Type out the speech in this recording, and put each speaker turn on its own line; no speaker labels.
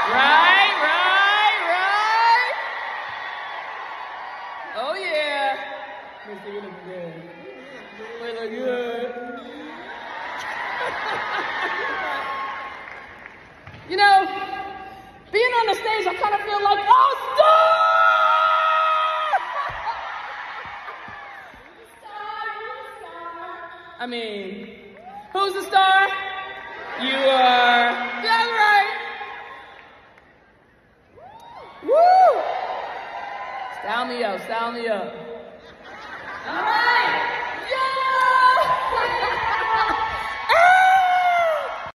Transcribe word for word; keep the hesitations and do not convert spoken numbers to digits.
Right, right, right. Oh, yeah. Mister, you look good. We look good. You know, being on the stage, I kind of feel like, oh, star! I mean, who's the star? You are. That's right. Woo! Style me up, style me up. All right.